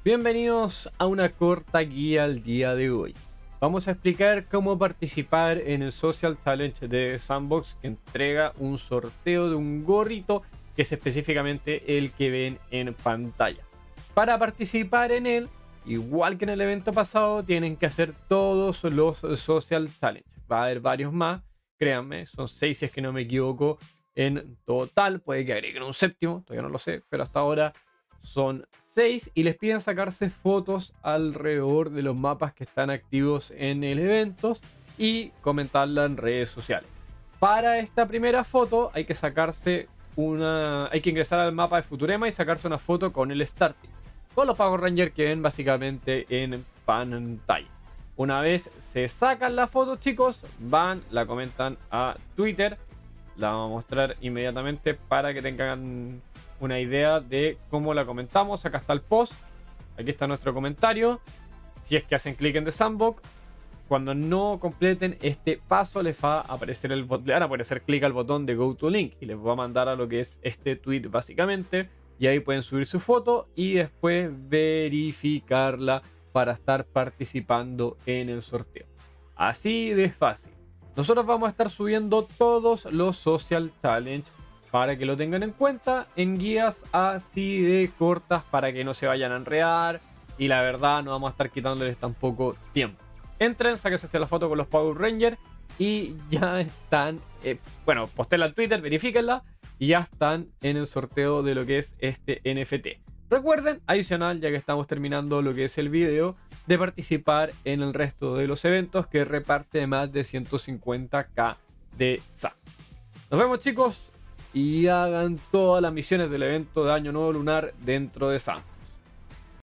Bienvenidos a una corta guía al día de hoy. Vamos a explicar cómo participar en el Social Challenge de Sandbox, que entrega un sorteo de un gorrito que es específicamente el que ven en pantalla. Para participar en él, igual que en el evento pasado, tienen que hacer todos los Social Challenge. Va a haber varios más, créanme, son 6 si es que no me equivoco en total. Puede que agreguen un séptimo, todavía no lo sé, pero hasta ahora son 6 y les piden sacarse fotos alrededor de los mapas que están activos en el evento y comentarla en redes sociales. Para esta primera foto hay que ingresar al mapa de Futurema y sacarse una foto con el starting, con los Power Rangers que ven básicamente en pantalla. Una vez se sacan la foto, chicos, van, la comentan a Twitter. La vamos a mostrar inmediatamente para que tengan una idea de cómo la comentamos. Acá está el post, aquí está nuestro comentario. Si es que hacen clic en The Sandbox, cuando no completen este paso les va a aparecer le van a poder hacer clic al botón de Go to Link y les va a mandar a lo que es este tweet básicamente, y ahí pueden subir su foto y después verificarla para estar participando en el sorteo. Así de fácil. Nosotros vamos a estar subiendo todos los Social Challenge para que lo tengan en cuenta en guías así de cortas para que no se vayan a enredar, y la verdad no vamos a estar quitándoles tampoco tiempo. Entren, sáquense la foto con los Power Rangers y ya están, posténla al Twitter, verifíquenla y ya están en el sorteo de lo que es este NFT. Recuerden, adicional, ya que estamos terminando lo que es el video, de participar en el resto de los eventos que reparte más de 150k de SAT. Nos vemos, chicos, y hagan todas las misiones del evento de Año Nuevo Lunar dentro de SAM.